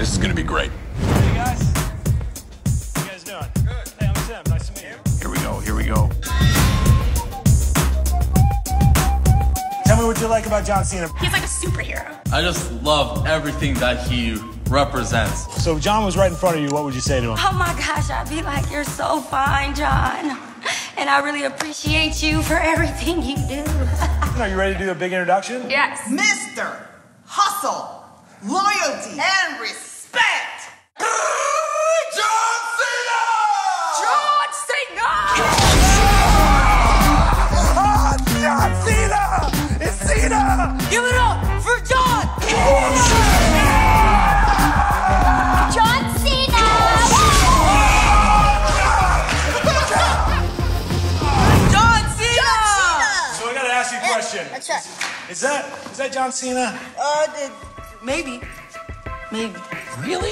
This is gonna be great. Hey guys. How you guys doing? Good. Hey, I'm Tim. Nice to meet you. Here we go, here we go. Tell me what you like about John Cena. He's like a superhero. I just love everything that he represents. So if John was right in front of you, what would you say to him? Oh my gosh, I'd be like, you're so fine, John. And I really appreciate you for everything you do. Are you ready to do a big introduction? Yes. Mr. Hustle, loyalty, and respect. John Cena! John Cena! John Cena! It's Cena! Give it up for John! John Cena! John Cena! So I gotta ask you a question. That's right. Is that John Cena? Maybe. Really?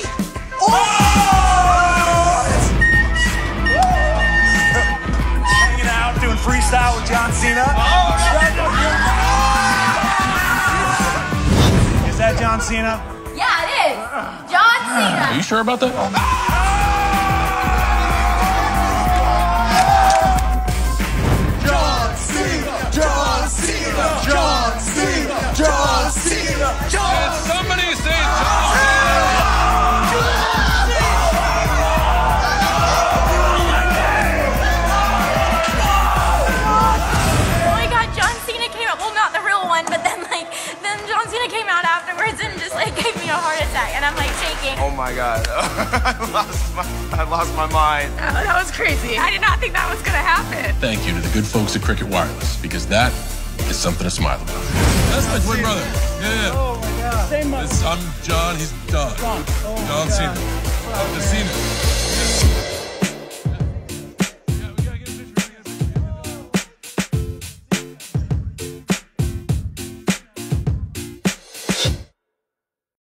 Hanging out, doing freestyle with John Cena. Is that John Cena? Yeah, it is. John Cena. Are you sure about that? John Cena! John Cena! John Cena! John Cena! Can somebody say John Cena? Oh my god, John Cena came out. Well, not the real one, but then John Cena came out afterwards and just gave me a heart attack, and I'm shaking. Oh my god. I lost my mind. Oh, that was crazy. I did not think that was gonna happen. Thank you to the good folks at Cricket Wireless, because that is something to smile about. That's my twin brother. Yeah. Oh my god. I'm John, he's Don. John Cena. Cena.